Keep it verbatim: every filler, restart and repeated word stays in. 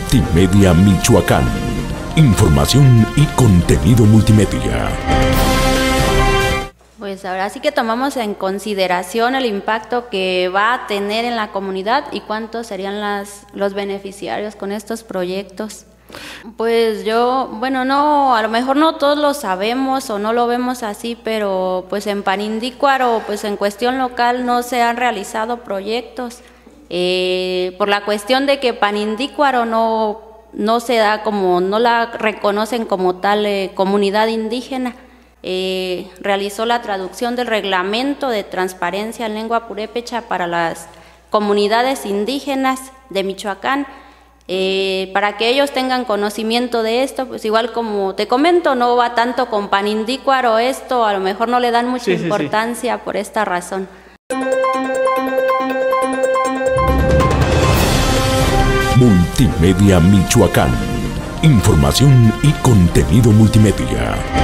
Multimedia Michoacán. Información y contenido multimedia. Pues ahora sí que tomamos en consideración el impacto que va a tener en la comunidad y cuántos serían las, los beneficiarios con estos proyectos. Pues yo, bueno, no, a lo mejor no todos lo sabemos o no lo vemos así, pero pues en Panindícuaro, pues en cuestión local no se han realizado proyectos eh, por la cuestión de que Panindícuaro no, no se da como, no la reconocen como tal eh, comunidad indígena. Eh, realizó la traducción del reglamento de transparencia en lengua purépecha para las comunidades indígenas de Michoacán. Eh, para que ellos tengan conocimiento de esto, pues igual como te comento, no va tanto con Panindícuaro esto, a lo mejor no le dan mucha sí, importancia sí, sí. por esta razón. Multimedia Michoacán. Información y contenido multimedia.